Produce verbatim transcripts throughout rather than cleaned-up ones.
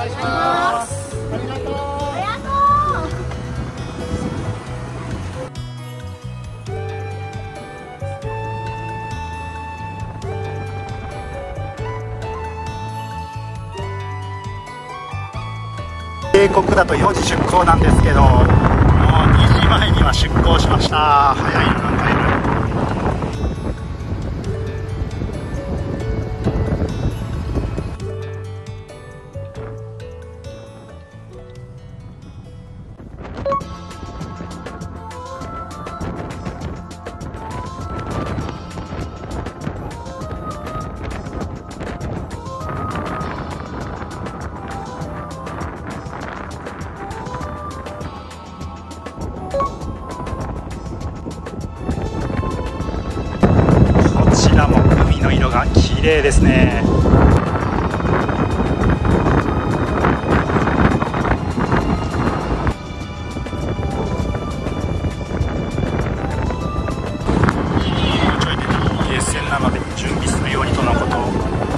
願いします。ありがとう。ありがとう。 定刻だとよじ出港なんですけど、もうにじまえには出港しました。早いの考える。こちらも海の色が綺麗ですね。ちょいで イーエス 線なので準備するようにとのこと。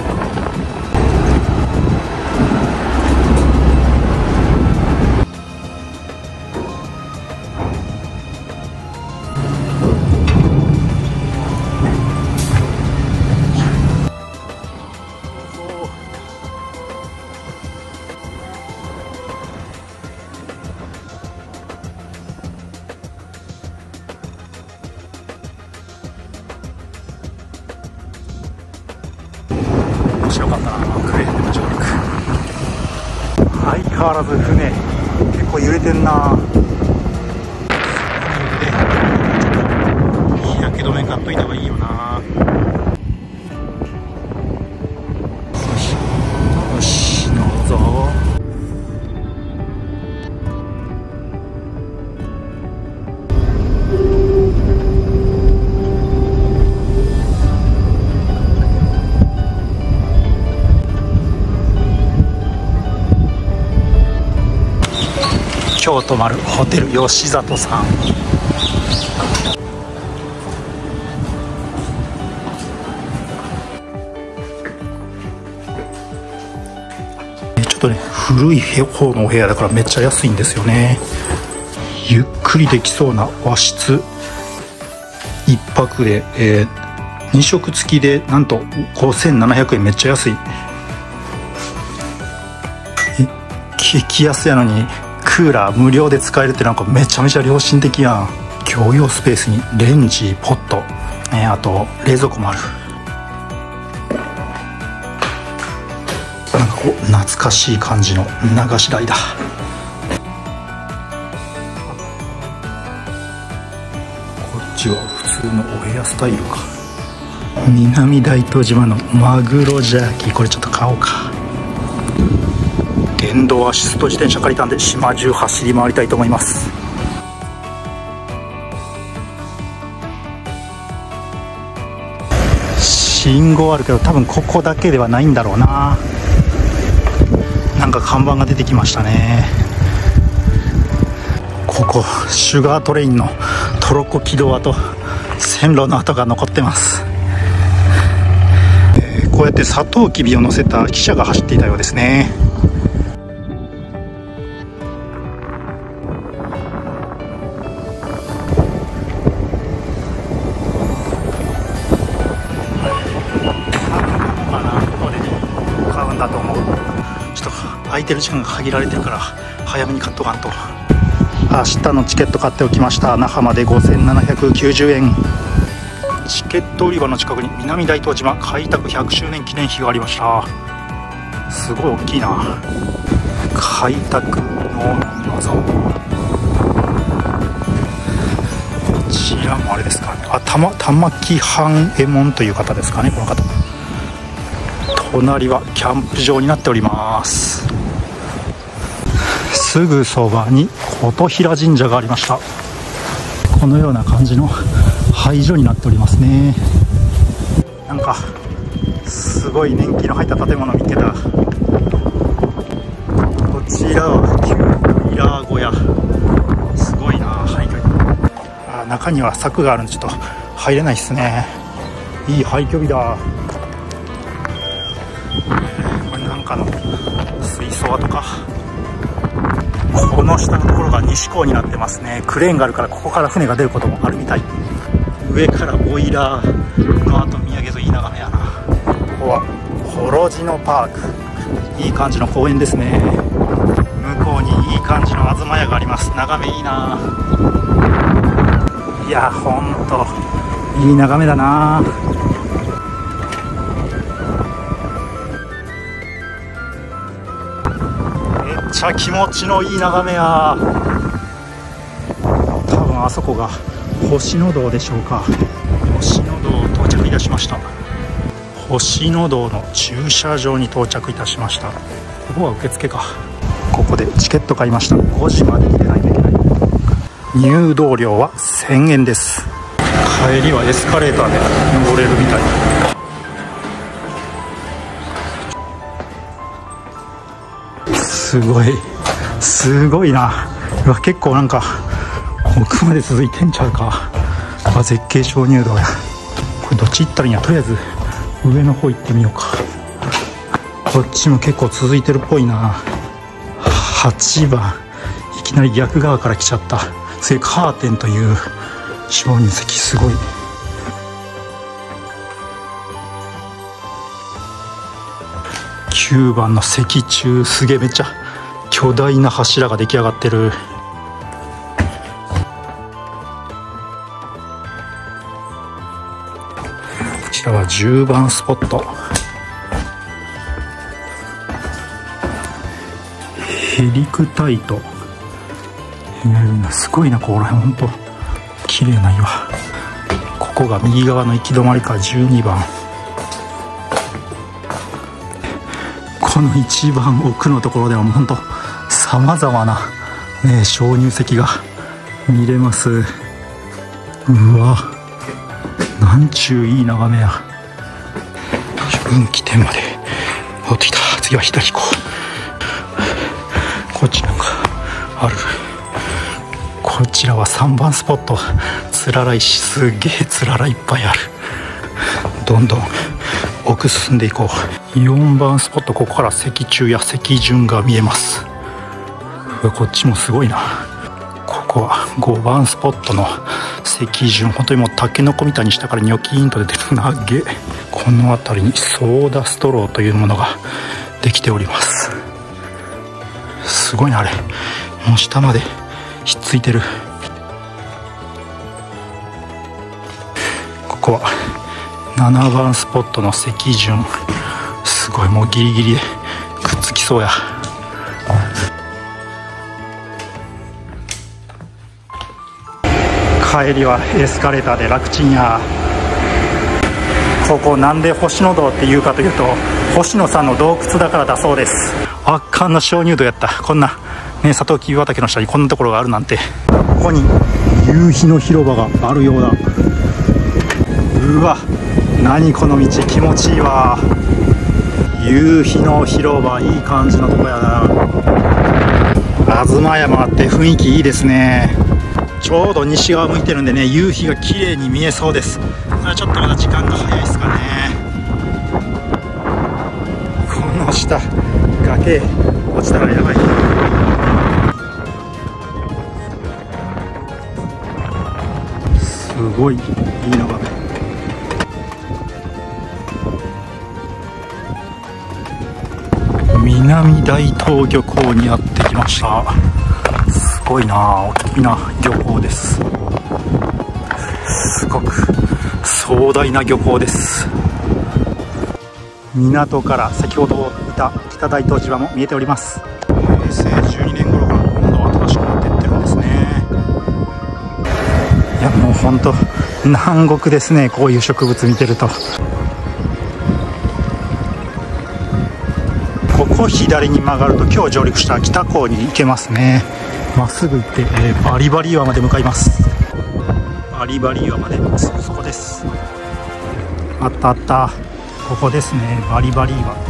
面白かったな、クレーンでの上陸。相変わらず船結構揺れてんな。日焼け止め買っといた方がいいよな。よし、乗るぞ。今日泊まるホテル吉里さん。ちょっとね、古い方のお部屋だからめっちゃ安いんですよね。ゆっくりできそうな和室いっぱくで、えー、に食付きでなんとごせんななひゃくえん。めっちゃ安い。え激安やのにクーラー無料で使えるってなんかめちゃめちゃ良心的やん。共用スペースにレンジ、ポット、えー、あと冷蔵庫もある。なんかこう懐かしい感じの流し台だ。こっちは普通のお部屋スタイルか。南大東島のマグロジャーキー、これちょっと買おうか。電動アシスト自転車借りたんで島中走り回りたいと思います。信号あるけど多分ここだけではないんだろうな。なんか看板が出てきましたね。ここシュガートレインのトロッコ軌道跡、線路の跡が残ってます。えー、こうやってサトウキビを乗せた汽車が走っていたようですね。だと思う。ちょっと空いてる時間が限られてるから早めに買っとかんと。明日のチケット買っておきました。那覇までごせんななひゃくきゅうじゅうえん。チケット売り場の近くに南大東島開拓ひゃくしゅうねん記念碑がありました。すごい大きいな。開拓の謎。こちらもあれですかね。あ、玉玉木半右衛門という方ですかね、この方。隣はキャンプ場になっております。すぐそばに琴平神社がありました。このような感じの廃所になっておりますね。なんかすごい年季の入った建物見つけた。こちらはキューピラー小屋。すごいな、廃墟。あ、中には柵があるんでちょっと入れないですね。いい廃墟日だ。 かの水槽とか、この下のところが西港になってますね。クレーンがあるからここから船が出ることもあるみたい。上からオイラーの後見上げといい眺めやな。ここは幌野パーク、いい感じの公園ですね。向こうにいい感じの東屋があります。眺めいいな。いやほんといい眺めだな。めっちゃ気持ちのいい眺めや。多分あそこが星野道でしょうか。星野道到着いたしました。星野道の駐車場に到着いたしました。ここは受付か。ここでチケット買いました。ごじまでに出ないといけない。入道料はせんえんです。帰りはエスカレーターで登れるみたい。すごいすごいな。うわ結構なんか奥まで続いてんちゃうか。あ絶景鍾乳洞や。これどっち行ったらいいんや。とりあえず上の方行ってみようか。こっちも結構続いてるっぽいな。はちばんいきなり逆側から来ちゃった。それカーテンという鍾乳石すごい。きゅうばんの石柱すげえ、めっちゃ巨大な柱が出来上がってる。こちらはじゅうばんスポット。ヘリクタイト、すごいな。ここら辺ほんと綺麗な岩。ここが右側の行き止まりか。じゅうにばん、この一番奥のところではほんとさまざまな、ね、鍾乳石が見れます。うわなんちゅういい眺めや。分岐点まで戻ってきた。次は左行こう。こっちなんかある。こちらはさんばんスポット。つらら石、すげえつららいっぱいある。どんどん奥進んでいこう。よんばんスポット、ここから石柱や石筍が見えます。こっちもすごいな。ここはごばんスポットの石筍、本当にもうタケノコみたいに下からニョキーンと出てる。なげ。この辺りにソーダストローというものができております。すごいなあれ、もう下までひっついてる。ここはななばんスポットの石筍、すごいもうギリギリでくっつきそうや。帰りはエスカレーターで楽ちんや。ここなんで星野道っていうかというと、星野さんの洞窟だからだそうです。圧巻の鍾乳洞やった。こんなね、サトウキビ畑の下にこんなところがあるなんて。ここに夕日の広場があるようだ。うわ何この道気持ちいいわ。夕日の広場、いい感じのとこやな。東山あって雰囲気いいですね。ちょうど西側向いてるんでね、夕日が綺麗に見えそうです。ちょっとまだ時間が早いですかね。この下崖落ちたらやばい。すごいいい眺め。南大東漁港にやってきました。すごいな、大きな漁港です。すごく壮大な漁港です。港から先ほどいた北大東島も見えております。へいせいじゅうにねん頃から今度は新しくなっていってるんですね。いやもうほんと南国ですね、こういう植物見てると。ここ左に曲がると今日上陸した北港に行けますね。まっすぐ行って、えー、バリバリ岩まで向かいます。バリバリ岩まで、すぐそこです。あったあった、ここですね、バリバリ岩。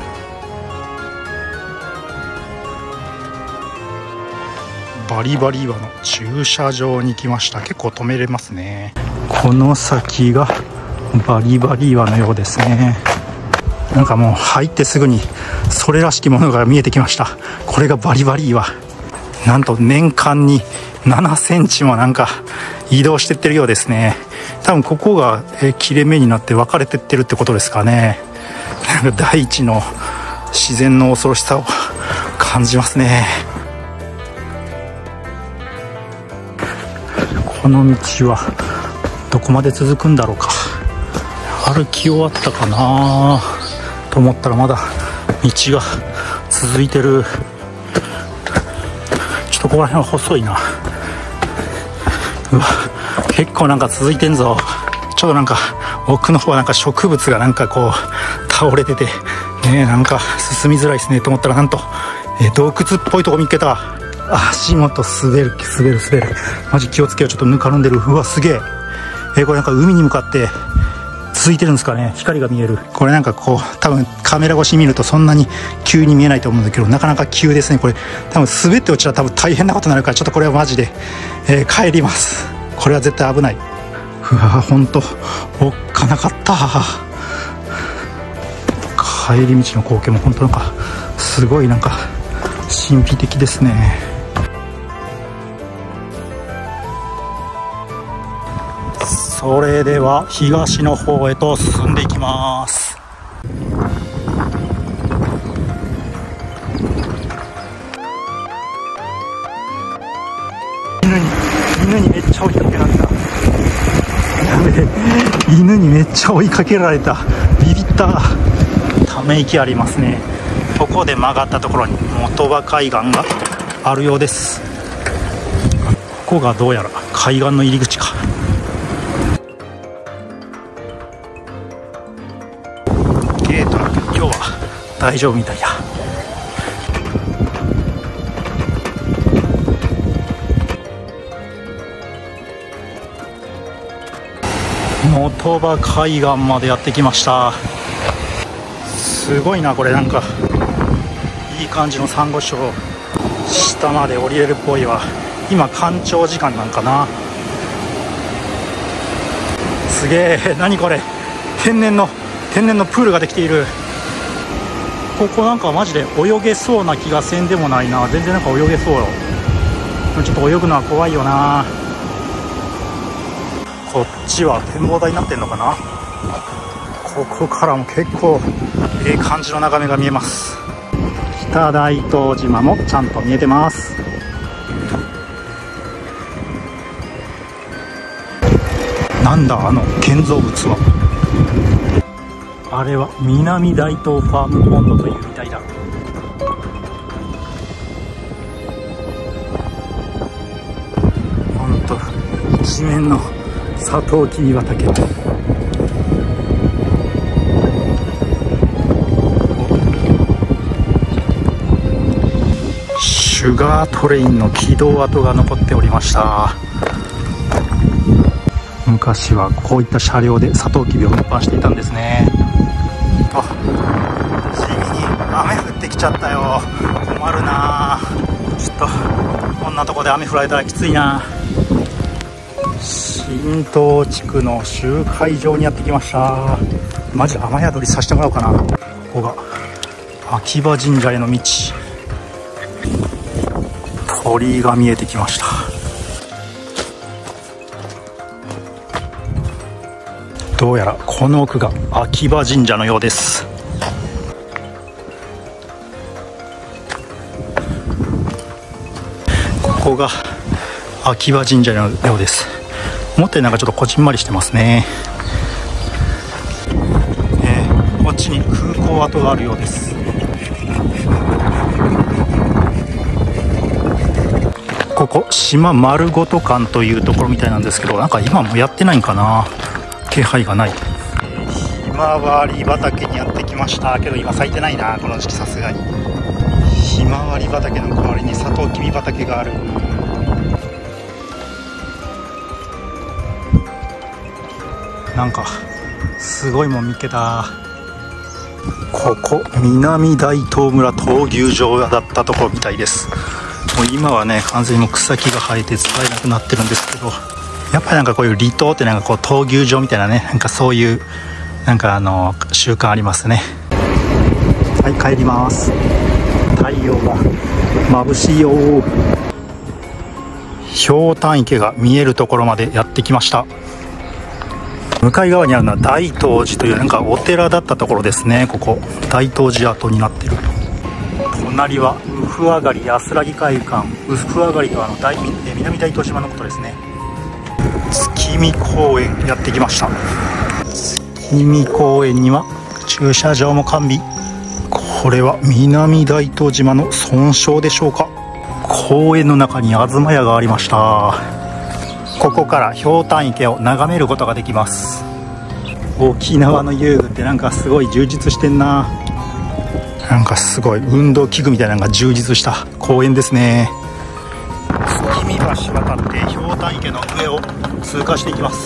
バリバリ岩の駐車場に来ました。結構止めれますね。この先がバリバリ岩のようですね。なんかもう入ってすぐにそれらしきものが見えてきました。これがバリバリいいわ。なんと年間にななセンチもなんか移動してってるようですね。多分ここが切れ目になって分かれてってるってことですかね。なんか大地の自然の恐ろしさを感じますね。この道はどこまで続くんだろうか。歩き終わったかなと思ったらまだ道が続いてる。ちょっとここら辺は細いな。うわ、結構なんか続いてんぞ。ちょっとなんか奥の方はなんか植物がなんかこう倒れててね、なんか進みづらいですねと思ったら、なんと、えー、洞窟っぽいとこ見つけた。足元滑る滑る滑る。マジ気をつけよう。ちょっとぬかるんでる。うわすげえ。えー、これなんか海に向かって続いてるんですかね。光が見える。これなんかこう多分カメラ越しに見るとそんなに急に見えないと思うんだけど、なかなか急ですね。これ多分滑って落ちたら多分大変なことになるから、ちょっとこれはマジで、えー、帰ります。これは絶対危ない。うわほんとおっかなかった。帰り道の光景も本当なんかすごいなんか神秘的ですね。それでは東の方へと進んでいきます。犬に犬にめっちゃ追いかけられた。やべえ、犬にめっちゃ追いかけられた。ビビった。ため息ありますね。ここで曲がったところに元場海岸があるようです。ここがどうやら海岸の入り口か。ゲートだけど今日は大丈夫みたいや。元場海岸までやってきました。すごいなこれ。なんかいい感じのサンゴ礁、下まで降りれるっぽいわ。今干潮時間なんかな。すげえ。何これ、天然の天然のプールができている。ここなんかマジで泳げそうな気がせんでもないな。全然なんか泳げそうよ。ちょっと泳ぐのは怖いよな。こっちは展望台になってんのかな。ここからも結構ええ感じの眺めが見えます。北大東島もちゃんと見えてます。なんだあの建造物は。あれは南大東ファームポンドというみたいだ。ほんと一面のサトウキビ畑。シュガートレインの軌道跡が残っておりました。昔はこういった車両でサトウキビを運搬していたんですね。と地味に雨降ってきちゃったよ。困るな。ちょっとこんなとこで雨降られたらきついな。新東地区の集会場にやってきました。マジ雨宿りさせてもらおうかな。ここが秋葉神社への道。鳥居が見えてきました。どうやらこの奥が秋葉神社のようです。ここが秋葉神社のようです。思ったよりなんかちょっとこじんまりしてますね。えー、こっちに空港跡があるようです。ここ島丸ごと館というところみたいなんですけど、なんか今もやってないんかな。気配がない。ひまわり畑にやってきましたけど今咲いてないなこの時期。さすがにひまわり畑の代わりにサトウキビ畑がある。なんかすごいもん見っけた。ここ南大東村闘牛場だったところみたいです。もう今はね完全にもう草木が生えて使えなくなってるんですけど、やっぱりなんかこういう離島ってなんかこう闘牛場みたいなね、なんかそういうなんかあの習慣ありますね。 はい帰ります。太陽が眩しいよ。ひょうたん池が見えるところまでやってきました。向かい側にあるのは大東寺というなんかお寺だったところですね。ここ大東寺跡になってる。隣はウフ上がり安らぎ会館。ウフ上がりとはあの大南大東島のことですね。月見公園やってきました。月見公園には駐車場も完備。これは南大東島の損傷でしょうか。公園の中に東屋がありました。ここからひょうたん池を眺めることができます。沖縄の遊具ってなんかすごい充実してんな。なんかすごい運動器具みたいなのが充実した公園ですね。月見橋渡ってひょうたん池の上を通過していきます。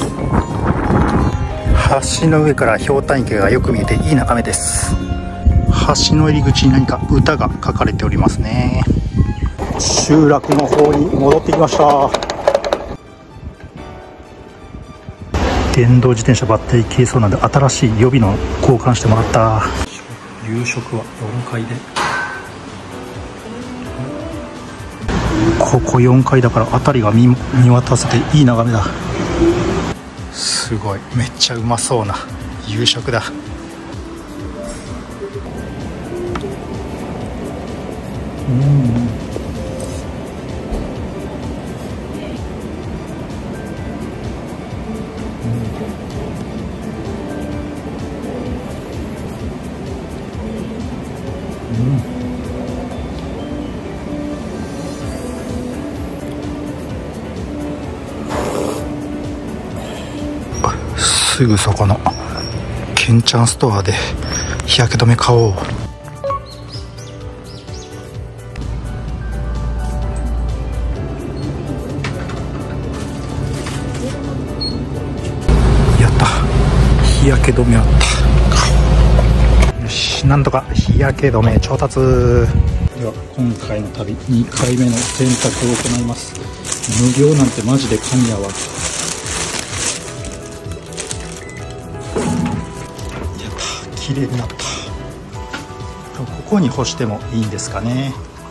橋の上からひょうたん池がよく見えていい眺めです。橋の入り口に何か歌が書かれておりますね。集落の方に戻ってきました。電動自転車バッテリー切れそうなんで新しい予備の交換してもらった。夕食はよんかいで、ここよんかいだから辺りが 見, 見渡せていい眺めだ。すごいめっちゃうまそうな夕食だ。うんすぐそこのケンちゃんストアで日焼け止め買おう。やった、日焼け止めあった。よし、なんとか日焼け止め調達。では今回の旅にかいめの洗濯を行います。無料なんてマジで神やわ。綺麗になった。ここに干してもいいんですかね。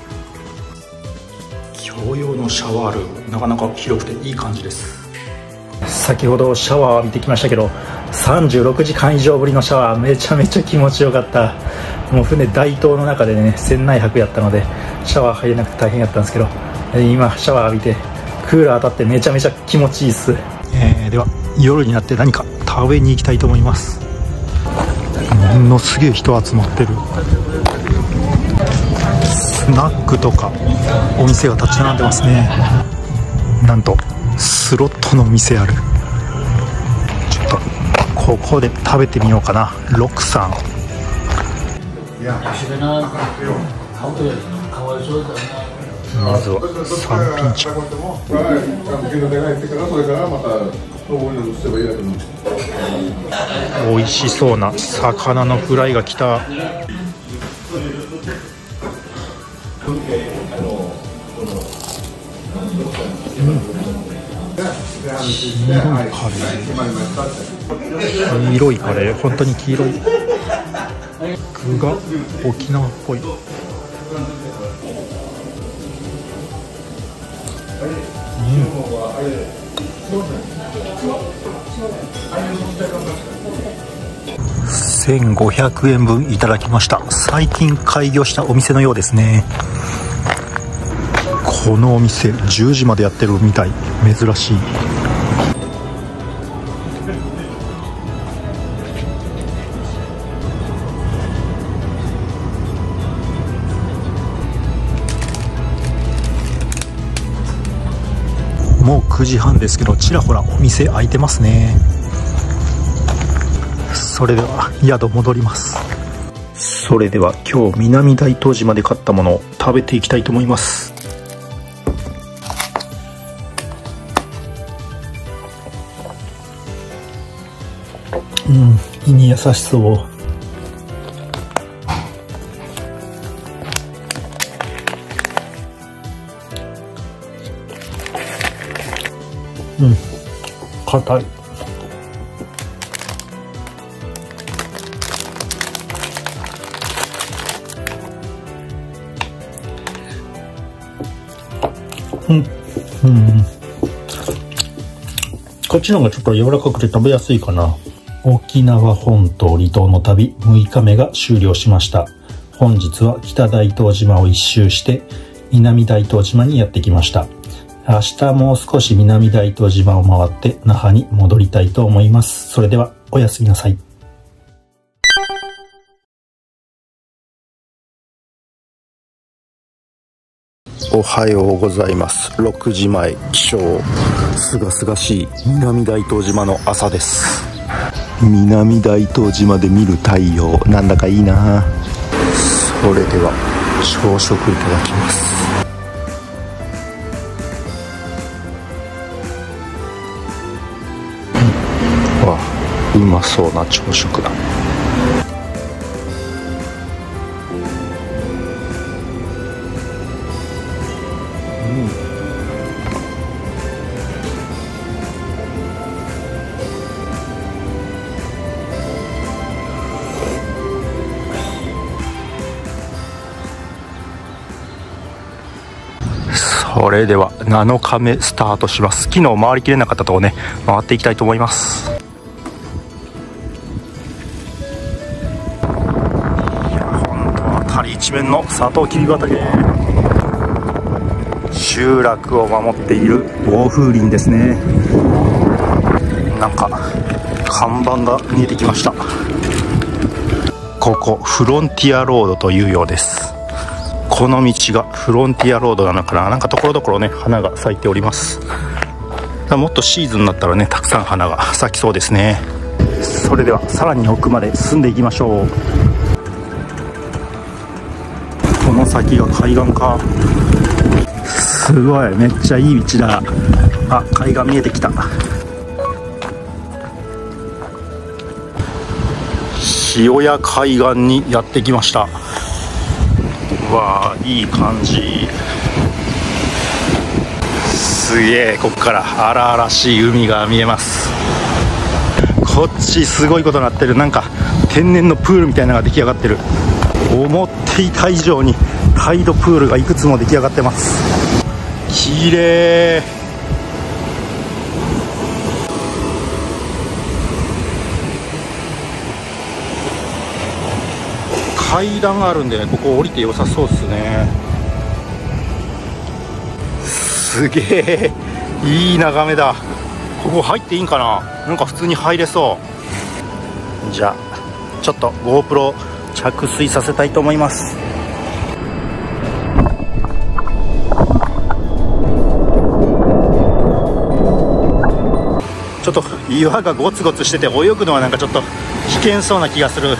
共用のシャワールーム、なかなか広くていい感じです。先ほどシャワーを浴びてきましたけど、さんじゅうろくじかん以上ぶりのシャワー、めちゃめちゃ気持ちよかった。もう船大東の中でね船内泊やったのでシャワー入れなくて大変やったんですけど、今シャワー浴びてクーラー当たってめちゃめちゃ気持ちいいです。えー、では夜になって何か食べに行きたいと思います。ものすげえ人集まってる。スナックとかお店が立ち並んでますね。なんとスロットのお店ある。ちょっとここで食べてみようかな。ロクさん。まずは三品茶。美味しそうな魚のフライが来た。うん、黄色いカレー、黄色いカレー、本当に黄色い。具が沖縄っぽい。せんごひゃくえんぶんいただきました。最近開業したお店のようですね。このお店じゅうじまでやってるみたい。珍しい。もうくじはんですけど、ちらほらお店開いてますね。それでは宿戻ります。それでは今日南大東島で買ったものを食べていきたいと思います。うん、胃に優しそう。うん、硬い。 うん、うん、こっちの方がちょっと柔らかくて食べやすいかな。沖縄本島離島の旅むいかめが終了しました。本日は北大東島を一周して南大東島にやってきました。明日もう少し南大東島を回って那覇に戻りたいと思います。それではおやすみなさい。おはようございます。ろくじまえ起床。すがすがしい南大東島の朝です。南大東島で見る太陽、なんだかいいな。それでは朝食いただきます。うん、わあ、うまそうな朝食だ。それではなのかめスタートします。昨日回りきれなかったところね、回っていきたいと思います。いや、本当は辺り一面のサトウキビ畑、集落を守っている防風林ですね。なんか看板が見えてきました。ここフロンティアロードというようです。この道がフロンティアロードなのかな。なんかところどころね花が咲いております。もっとシーズンになったらねたくさん花が咲きそうですね。それではさらに奥まで進んでいきましょう。この先が海岸か。すごい、めっちゃいい道だ。あ、海岸見えてきた。塩谷海岸にやってきました。わあ、いい感じ。すげえ、ここから荒々しい海が見えます。こっちすごいことになってる。なんか天然のプールみたいなのが出来上がってる。思っていた以上にタイドプールがいくつも出来上がってます。綺麗。階段があるんでね、ここ降りて良さそうっすね。すげえいい眺めだ。ここ入っていいんかな。なんか普通に入れそう。じゃあちょっと GoPro 着水させたいと思います。ちょっと岩がゴツゴツしてて泳ぐのはなんかちょっと危険そうな気がする。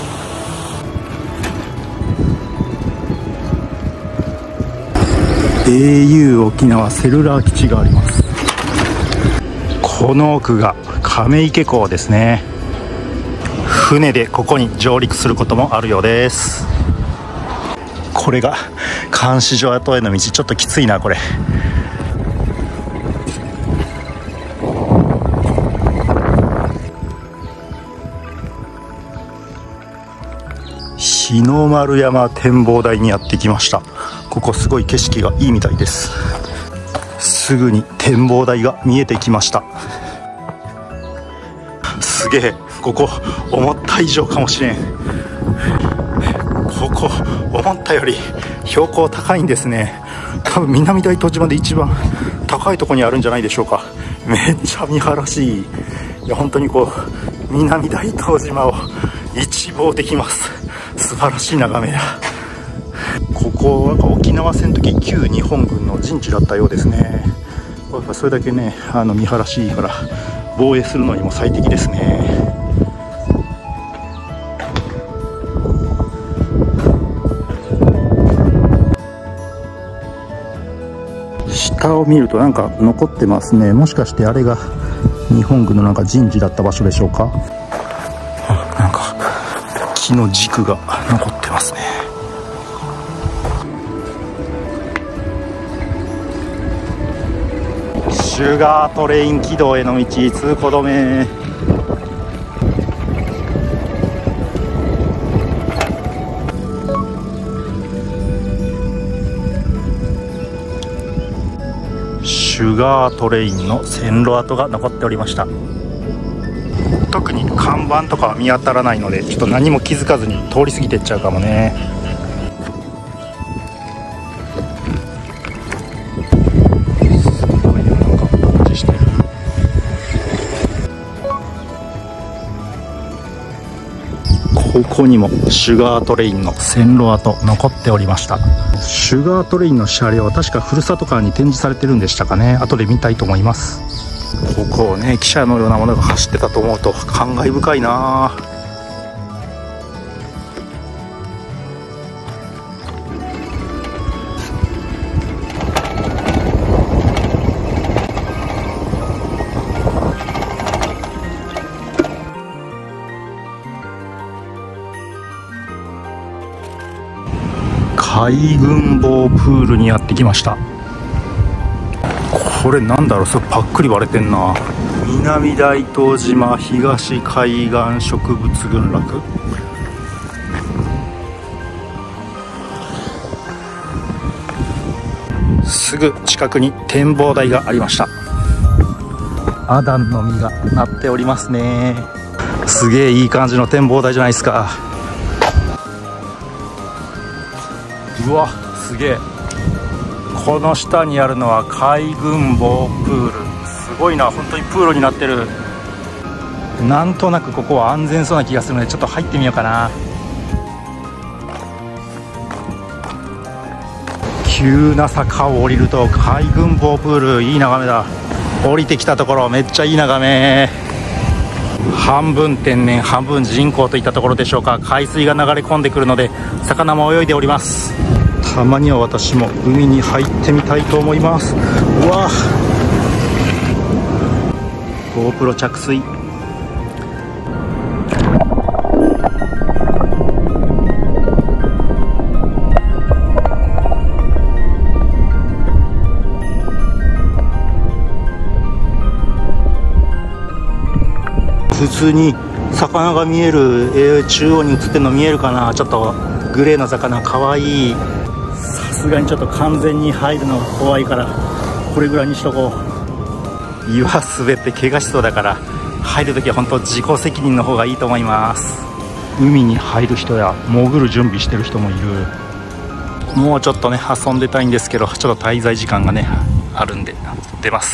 エーユー 沖縄セルラー基地があります。この奥が亀池港ですね。船でここに上陸することもあるようです。これが監視所跡への道、ちょっときついなこれ。日の丸山展望台にやってきました。ここすごい景色がいいみたいです。すぐに展望台が見えてきました。すげえ、ここ思った以上かもしれん。ここ思ったより標高高いんですね。多分南大東島で一番高いところにあるんじゃないでしょうか。めっちゃ見晴らしい。いや本当にこう南大東島を一望できます。素晴らしい眺めだ。ここは沖縄戦の時旧日本軍の陣地だったようですね。やっぱそれだけねあの見晴らしいから防衛するのにも最適ですね。下を見るとなんか残ってますね。もしかしてあれが日本軍のなんか陣地だった場所でしょうか。あ、なんか木の軸が残ってますね。シュガートレイン軌道への道通行止め。 シュガートレインの線路跡が残っておりました。特に看板とかは見当たらないので、ちょっと何も気づかずに通り過ぎていっちゃうかもね。すごいね、なんか工事してる。ここにもシュガートレインの線路跡残っておりました。シュガートレインの車両は確かふるさと館に展示されてるんでしたかね。後で見たいと思います。ここをね、汽車のようなものが走ってたと思うと感慨深いな。海軍坊プールにやってきました。これなんだろう、それパックリ割れてんな。南大東島東海岸植物群落。すぐ近くに展望台がありました。アダンの実がなっておりますね。すげえいい感じの展望台じゃないですか。うわ、すげえ。この下にあるのは海軍坊プール。すごいな、本当にプールになってる。なんとなくここは安全そうな気がするので、ちょっと入ってみようかな。急な坂を降りると海軍坊プール、いい眺めだ。降りてきたところめっちゃいい眺め。半分天然半分人工といったところでしょうか。海水が流れ込んでくるので魚も泳いでおります。たまには私も海に入ってみたいと思います。うわ、 GoPro 着水。普通に魚が見える、えー、中央に映ってるの見えるかな。ちょっとグレーの魚かわいい。さすがにちょっと完全に入るのが怖いからこれぐらいにしとこう。岩滑って怪我しそうだから入るときは本当自己責任の方がいいと思います。海に入る人や潜る準備してる人もいる。もうちょっとね遊んでたいんですけど、ちょっと滞在時間がねあるんで出ます。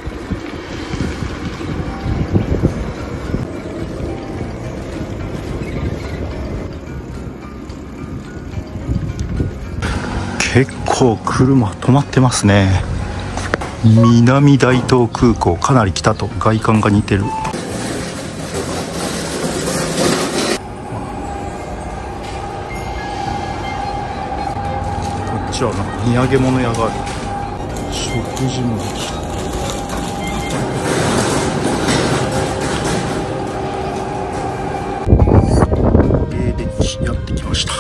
結構車止まってますね。南大東空港、かなり北と外観が似てる。こっちはなんか土産物屋がある。食事もできた。えー、デッキやってきました。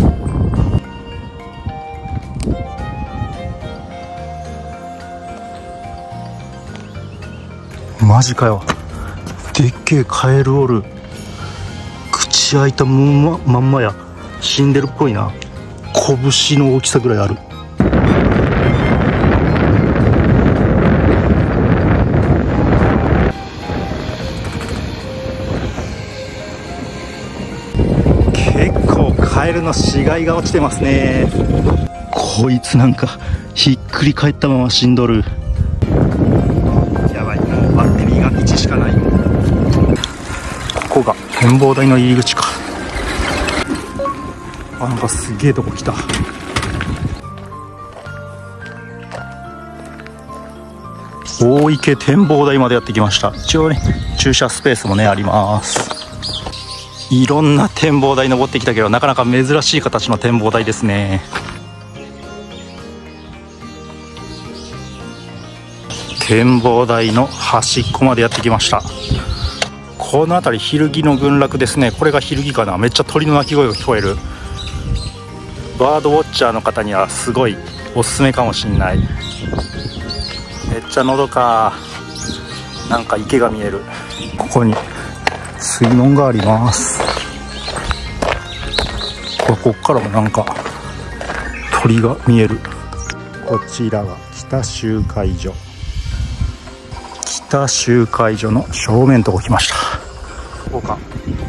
マジかよ、でっけえカエルおる。口開いたまんま、まんまや。死んでるっぽいな。拳の大きさぐらいある。結構カエルの死骸が落ちてますね。こいつなんかひっくり返ったまま死んどる。バッテリーがいちしかない。ここが展望台の入り口か。あ、なんかすげえとこ来た。大池展望台までやってきました。一応ね駐車スペースもねあります。いろんな展望台登ってきたけど、なかなか珍しい形の展望台ですね。展望台の端っこまでやってきました。この辺り昼の群落ですね。これが昼かな。めっちゃ鳥の鳴き声が聞こえる。バードウォッチャーの方にはすごいおすすめかもしんない。めっちゃのどか。なんか池が見える。ここに水門があります。ここからもなんか鳥が見える。こちらは北集会所。 北集会所の正面とこ来ました。ここか。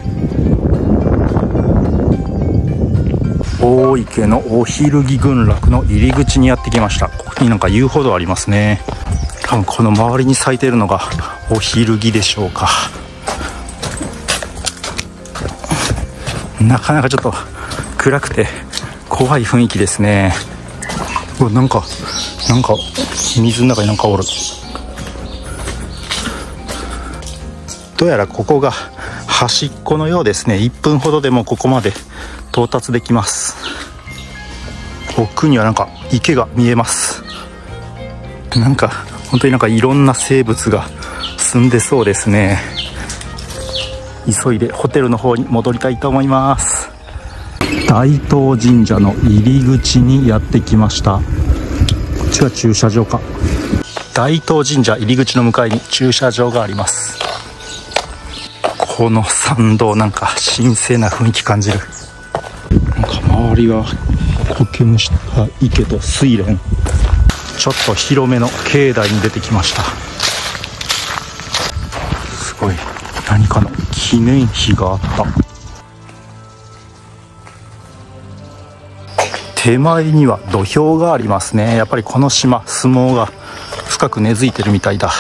大池のお昼木群落の入り口にやってきました。ここになんか遊歩道ありますね。多分この周りに咲いているのがお昼木でしょうか。なかなかちょっと暗くて怖い雰囲気ですね。うわ、なんかなんか水の中になんかおる。どうやらここが端っこのようですね。いっぷんほどでもここまで到達できます。奥にはなんか池が見えます。なんか本当になんかいろんな生物が住んでそうですね。急いでホテルの方に戻りたいと思います。大東神社の入り口にやってきました。こっちは駐車場か。大東神社入り口の向かいに駐車場があります。この参道なんか神聖な雰囲気感じる。なんか周りは苔むした池と睡蓮。ちょっと広めの境内に出てきました。すごい何かの記念碑があった。手前には土俵がありますね。やっぱりこの島相撲が深く根付いてるみたいだ。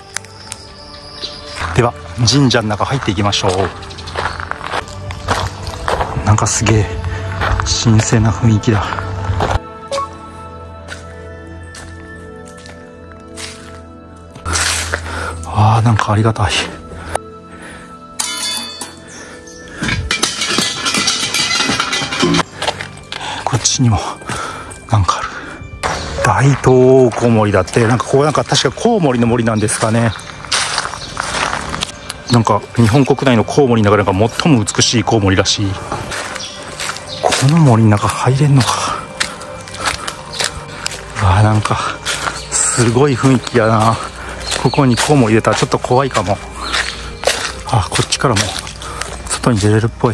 では神社の中入っていきましょう。なんかすげえ神聖な雰囲気だ。あー、なんかありがたい。こっちにもなんかある。大東コウモリだって。なんかここなんか確かコウモリの森なんですかね。なんか日本国内のコウモリの中でなんか最も美しいコウモリらしい。この森の中入れんのか。わあ、なんかすごい雰囲気やな。ここにコウモリ入れたらちょっと怖いかも。あ、こっちからも外に出れるっぽい。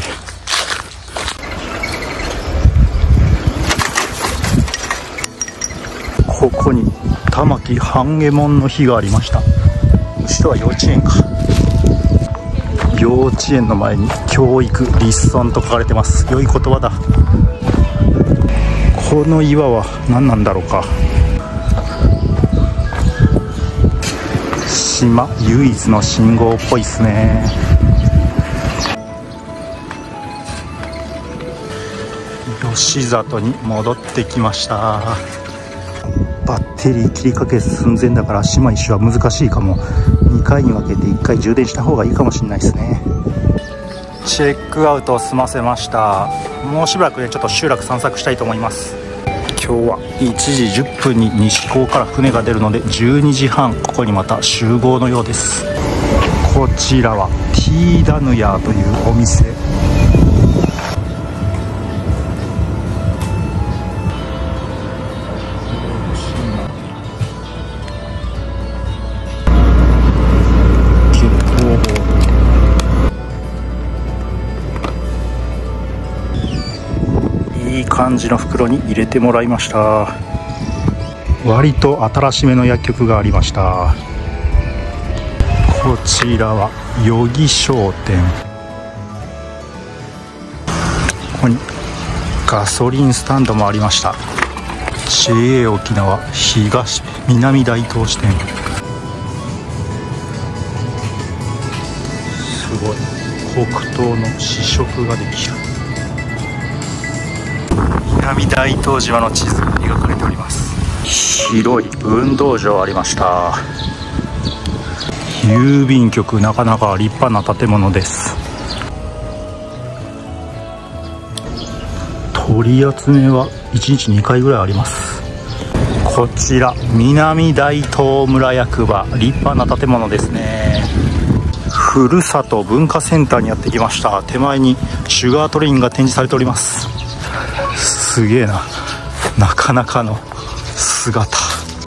ここに玉木半右衛門の碑がありました。後ろは幼稚園か。幼稚園の前に教育立尊と書かれてます。良い言葉だ。この岩は何なんだろうか。島唯一の信号っぽいっすね。吉里に戻ってきました。バッテリー切りかけ寸前だから島一周は難しいかも。にかいに分けていっかい充電した方がいいかもしれないですね。チェックアウトを済ませました。もうしばらくねちょっと集落散策したいと思います。今日はいちじじゅっぷんに西港から船が出るのでじゅうにじはんここにまた集合のようです。こちらはティーダヌヤーというお店。いい感じの袋に入れてもらいました。割と新しめの薬局がありました。こちらは余木商店。ここにガソリンスタンドもありました。 ジェーエー 沖縄東南大東支店。すごい北東の試食ができる。南大東島の地図が描かれております。広い運動場ありました。郵便局、なかなか立派な建物です。取り集めはいちにちにかいぐらいあります。こちら南大東村役場、立派な建物ですね。ふるさと文化センターにやってきました。手前にシュガートレインが展示されております。すげえな、なかなかの姿。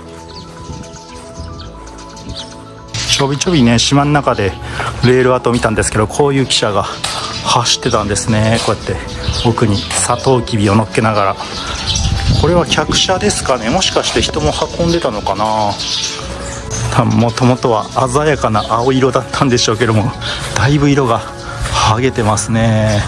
ちょびちょびね島の中でレール跡を見たんですけど、こういう汽車が走ってたんですね。こうやって奥にサトウキビを乗っけながら。これは客車ですかね。もしかして人も運んでたのかな。 もともとは鮮やかな青色だったんでしょうけども、だいぶ色が剥げてますね。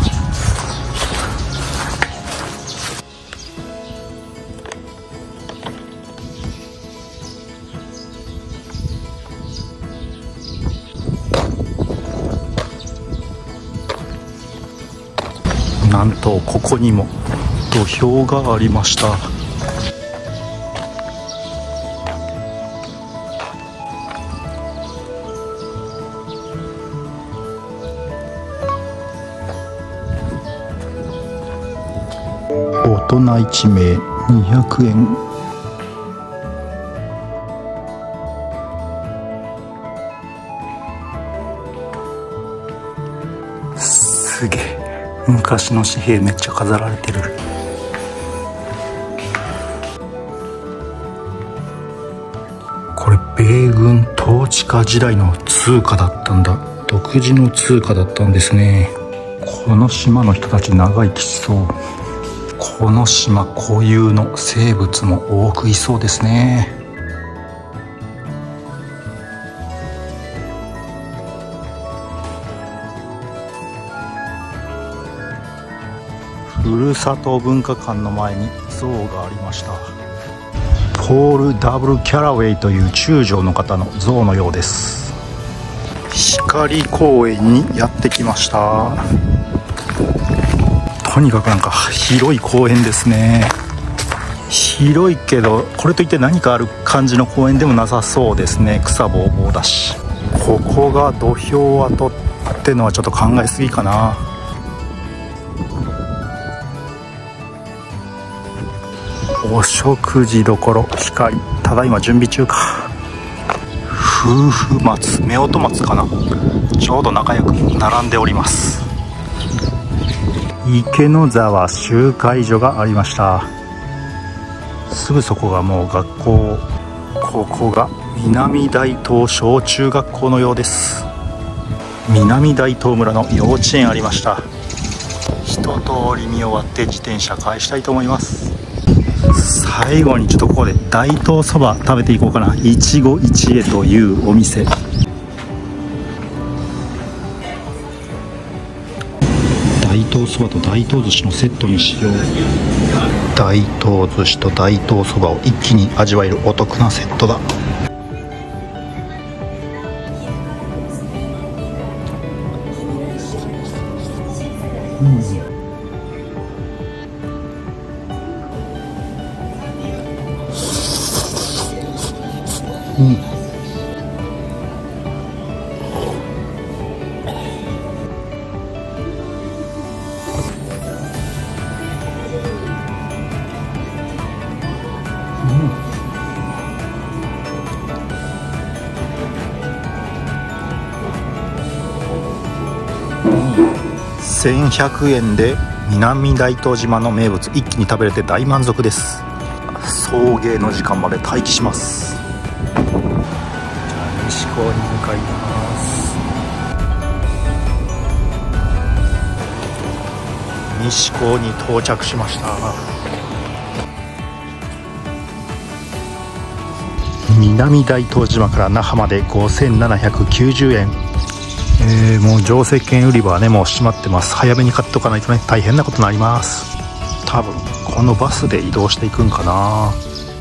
なんとここにも土俵がありました。大人いちめいにひゃくえん。すげえ、昔の紙幣めっちゃ飾られてる。これ米軍統治下時代の通貨だったんだ。独自の通貨だったんですね。この島の人たち長生きしそう。この島固有の生物も多くいそうですね。ふるさと文化館の前に像がありました。ポール・ダブル・キャラウェイという中将の方の像のようです。光公園にやってきました。とにかくなんか広い公園ですね。広いけどこれといって何かある感じの公園でもなさそうですね。草ぼうぼうだし。ここが土俵跡ってのはちょっと考えすぎかな。お食事どころ光、ただいま準備中か。夫婦松、夫婦松かな、ちょうど仲良く並んでおります。池の沢集会所がありました。すぐそこがもう学校。ここが南大東小中学校のようです。南大東村の幼稚園ありました。一通り見終わって自転車返したいと思います。最後にちょっとここで大東そば食べていこうかな。いちご一会というお店。大東そばと大東寿司のセットにしよう。大東寿司と大東そばを一気に味わえるお得なセットだ。うん、うん、せんひゃくえんで南大東島の名物一気に食べれて大満足です。送迎の時間まで待機します。じゃあ西港に向かいます。西港に到着しました。南大東島から那覇までごせんななひゃくきゅうじゅうえん。えー、もう乗席券売り場はねもう閉まってます。早めに買っておかないとね大変なことになります。多分このバスで移動していくんかな。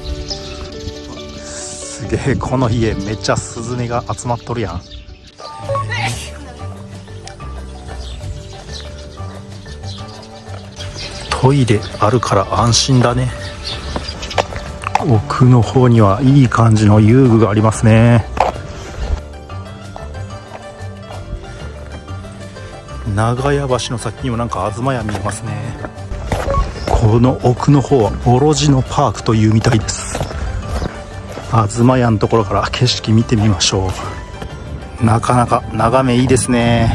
すげえ、この家めっちゃスズメが集まっとるやん。トイレあるから安心だね。奥の方にはいい感じの遊具がありますね。長屋橋の先にもなんか東屋見えますね。この奥の方はオロジノパークというみたいです。東屋のところから景色見てみましょう。なかなか眺めいいですね。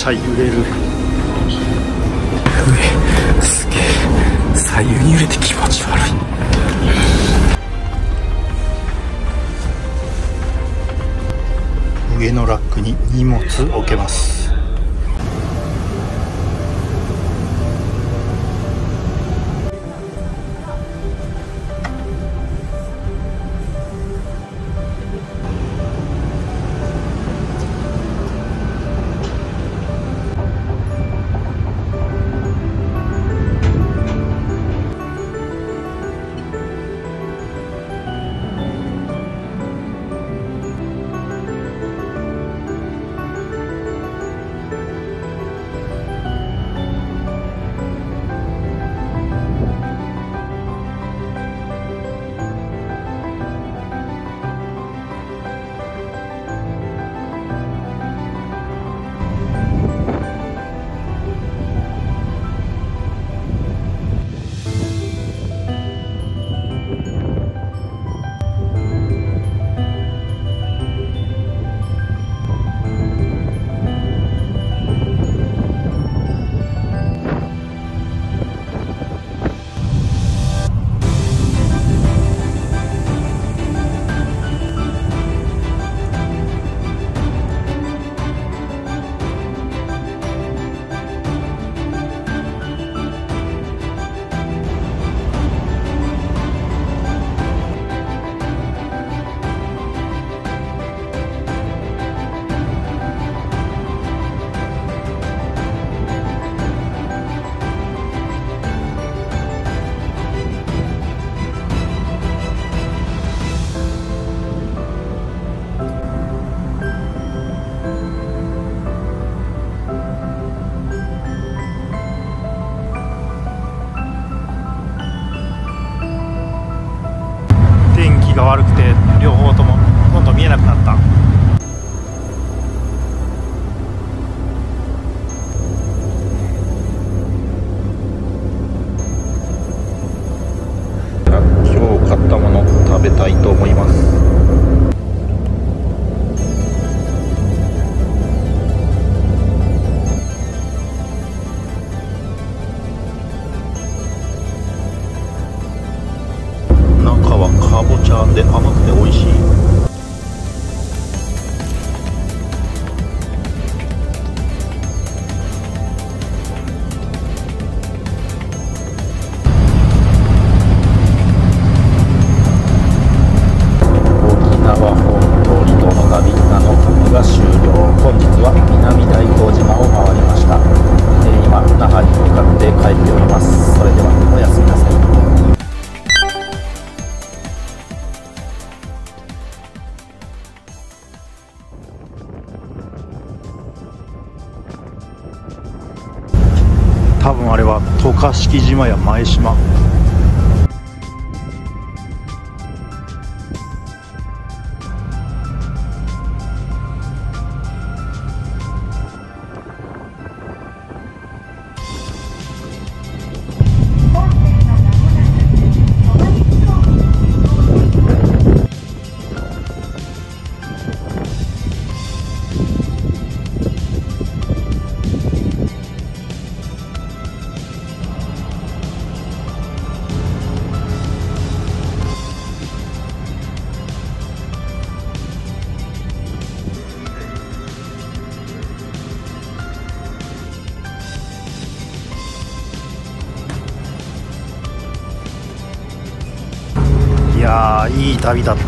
ちゃ揺れる。上すげえ左右に揺れて気持ち悪い。上のラックに荷物置けます。が悪くて両方ともほとんど見えなくなった。今日買ったもの食べたいと思います。かぼちゃで甘くて美味しい。沖縄本島離島の旅なの旅が終了。本日は南大東島を回りました。えー、今那覇に向かって帰っております。それではおやすみなさい。多分あれは渡嘉敷島や前島。いやー、いい旅だった。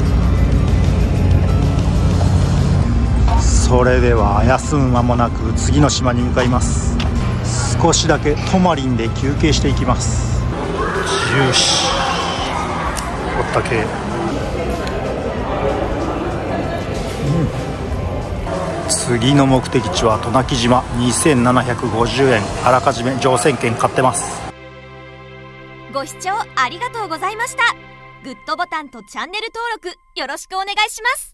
それでは休む間もなく次の島に向かいます。少しだけトマリンで休憩していきます。よし、おったけ、うん、次の目的地は渡名喜島。にせんななひゃくごじゅうえん、あらかじめ乗船券買ってます。 ご視聴ありがとうございました。グッドボタンとチャンネル登録よろしくお願いします。